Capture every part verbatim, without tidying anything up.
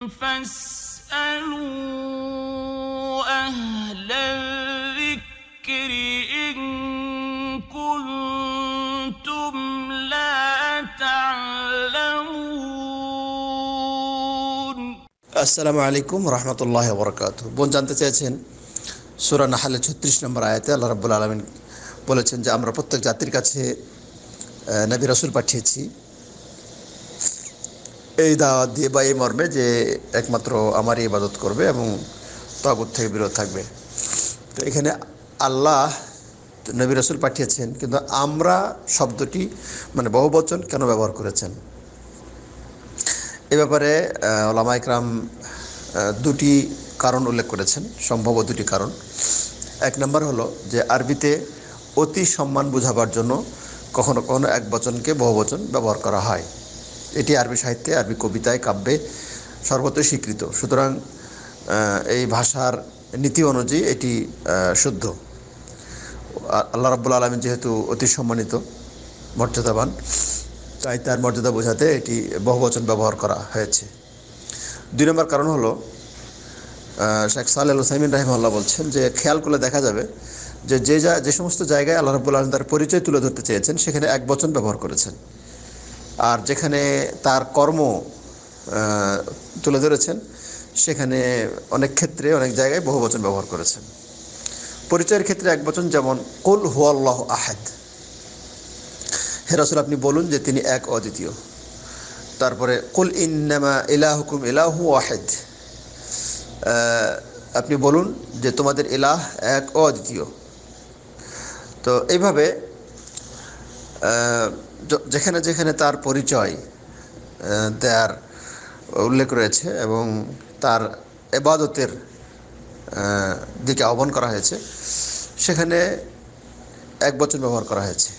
فاسألوا أهل الذكر إن كنتم لا تعلمون আসসালামু আলাইকুম রহমতুল্লাহ বরকাতুহু। বোন জানতে চেয়েছেন সূরা নাহলের ছত্রিশ নম্বর আয়াতে আল্লাহ রাব্বুল আলামিন বলেছেন যে আমরা প্রত্যেক জাতির কাছে নবী রাসূল পাঠিয়েছি এই দাওয়াত দিয়ে বা এই মর্মে যে একমাত্র আমারই ইবাদত করবে এবং তাগুত থেকে বিরত থাকবে। তো এখানে আল্লাহ নবী রাসূল পাঠিয়েছেন, কিন্তু আমরা শব্দটি মানে বহুবচন কেন ব্যবহার করেছেন এ ব্যাপারে উলামা ইকরাম দুটি কারণ উল্লেখ করেছেন, সম্ভব দুটি কারণ। এক নম্বর হলো যে আরবিতে অতি সম্মান বোঝাবার জন্য কখনো কখনো এক বচনকে বহুবচন ব্যবহার করা হয়। এটি আরবি সাহিত্যে, আরবি কবিতায়, কাব্যে সর্বত্রই স্বীকৃত। সুতরাং এই ভাষার নীতি অনুযায়ী এটি শুদ্ধ। আল্লাহ রাব্বুল আলামিন যেহেতু অতি সম্মানিত, মর্যাদাবান, তাই তার মর্যাদা বোঝাতে এটি বহুবচন ব্যবহার করা হয়েছে। দুই নম্বর কারণ হলো শেখ সালেহ আল উসাইমিন রাহিমাহুল্লাহ বলছেন যে খেয়াল করলে দেখা যাবে যে যে যা যে সমস্ত জায়গায় আল্লাহ রাব্বুল আলামিন তার পরিচয় তুলে ধরতে চেয়েছেন সেখানে এক বচন ব্যবহার করেছেন, আর যেখানে তার কর্ম তুলে ধরেছেন সেখানে অনেক ক্ষেত্রে অনেক জায়গায় বহুবচন ব্যবহার করেছেন। পরিচয়ের ক্ষেত্রে এক বচন, যেমন কুল হুয়াল্লাহু আহাদ, হে রাসূল আপনি বলুন যে তিনি এক অদ্বিতীয়। তারপরে কুল ইন্নামা ইলাহুকুম ইলাহু ওয়াহিদ, আপনি বলুন যে তোমাদের ইলাহ এক অদ্বিতীয়। তো এইভাবে যেখানে যেখানে তার পরিচয় দেয়ার উল্লেখ রয়েছে এবং তার ইবাদতের দিকে আহ্বান করা হয়েছে সেখানে এক বচন ব্যবহার করা হয়েছে,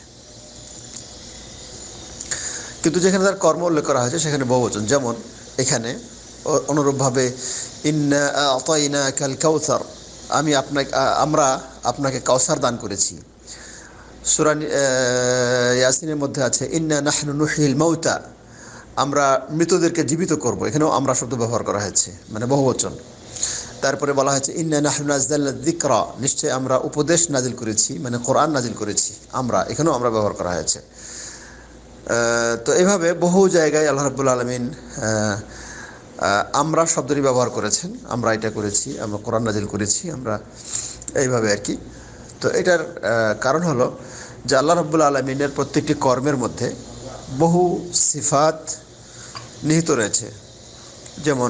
কিন্তু যেখানে তার কর্ম উল্লেখ করা হয়েছে সেখানে বহুবচন। যেমন এখানে অনুরূপভাবে ইন্না আতাইনাকাল কাউসার, আমি আপনাকে আমরা আপনাকে কাউসার দান করেছি। সূরা ইয়াসিনের মধ্যে আছে ইন্না নাহনু নুহিল মাউতা, আমরা মৃতদেরকে জীবিত করব, এখানেও আমরা শব্দ ব্যবহার করা হয়েছে, মানে বহুবচন। তারপরে বলা হয়েছে ইন্না নাহনু নাযালনা যিকরা, নিশ্চয় আমরা উপদেশ নাজিল করেছি, মানে কোরআন নাজিল করেছি আমরা, এখানেও আমরা ব্যবহার করা হয়েছে। তো এইভাবে বহু জায়গায় আল্লাহ রাব্বুল আলামিন আমরা শব্দটি ব্যবহার করেছেন, আমরা এটা করেছি, আমরা কোরআন নাজিল করেছি, আমরা এইভাবে আর কি। তো এটার কারণ হলো যে আল্লাহ রাব্বুল আলামিনের প্রত্যেকটি কর্মের মধ্যে বহু সিফাত নিহিত রয়েছে, যেমন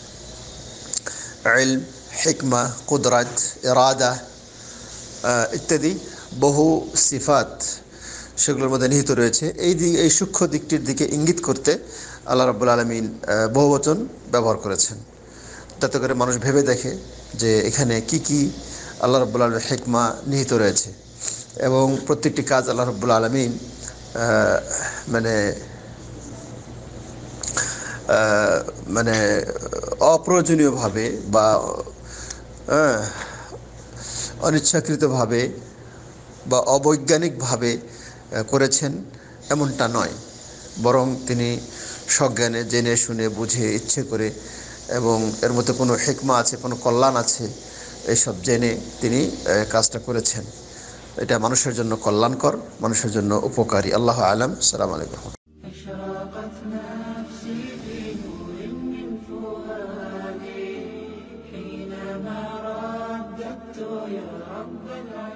ইলম, হিকমা, কুদরত, ইরাদা ইত্যাদি বহু সিফাত সেগুলোর মধ্যে নিহিত রয়েছে। এই দিক এই সূক্ষ্ম দিকটির দিকে ইঙ্গিত করতে আল্লাহ রাব্বুল আলামিন বহুবচন ব্যবহার করেছেন, যাতে করে মানুষ ভেবে দেখে যে এখানে কি কি আল্লাহ রাব্বুল আলামিনের হিকমা নিহিত রয়েছে। এবং প্রত্যেকটি কাজ আল্লাহ রাব্বুল আলামিন মানে মানে অপ্রয়োজনীয়ভাবে বা অনিচ্ছাকৃতভাবে বা অবৈজ্ঞানিকভাবে করেছেন এমনটা নয়, বরং তিনি সজ্ঞানে জেনে শুনে বুঝে ইচ্ছে করে এবং এর মধ্যে কোনো হিকমা আছে, কোনো কল্যাণ আছে এইসব জেনে তিনি কাজটা করেছেন। এটা মানুষের জন্য কল্যাণকর, মানুষের জন্য উপকারী। আল্লাহ আলাম। আসসালামু আলাইকুম।